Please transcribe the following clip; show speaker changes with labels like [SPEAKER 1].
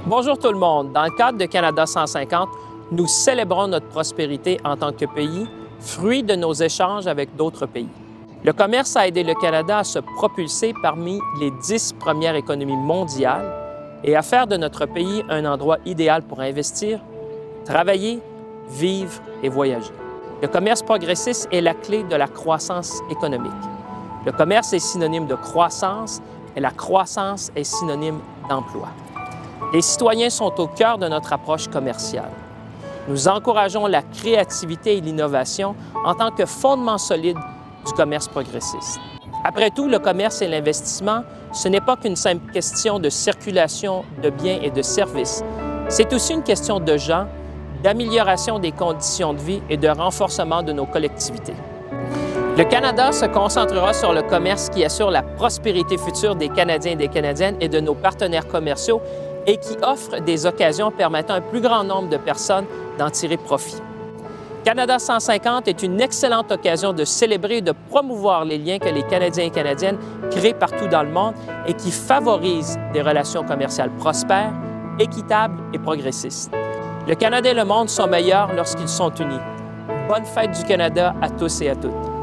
[SPEAKER 1] Bonjour tout le monde. Dans le cadre de Canada 150, nous célébrons notre prospérité en tant que pays, fruit de nos échanges avec d'autres pays. Le commerce a aidé le Canada à se propulser parmi les 10 premières économies mondiales et à faire de notre pays un endroit idéal pour investir, travailler, vivre et voyager. Le commerce progressiste est la clé de la croissance économique. Le commerce est synonyme de croissance et la croissance est synonyme d'emploi. Les citoyens sont au cœur de notre approche commerciale. Nous encourageons la créativité et l'innovation en tant que fondement solide du commerce progressiste. Après tout, le commerce et l'investissement, ce n'est pas qu'une simple question de circulation de biens et de services. C'est aussi une question de gens, d'amélioration des conditions de vie et de renforcement de nos collectivités. Le Canada se concentrera sur le commerce qui assure la prospérité future des Canadiens et des Canadiennes et de nos partenaires commerciaux et qui offre des occasions permettant à un plus grand nombre de personnes d'en tirer profit. Canada 150 est une excellente occasion de célébrer et de promouvoir les liens que les Canadiens et Canadiennes créent partout dans le monde et qui favorisent des relations commerciales prospères, équitables et progressistes. Le Canada et le monde sont meilleurs lorsqu'ils sont unis. Bonne fête du Canada à tous et à toutes.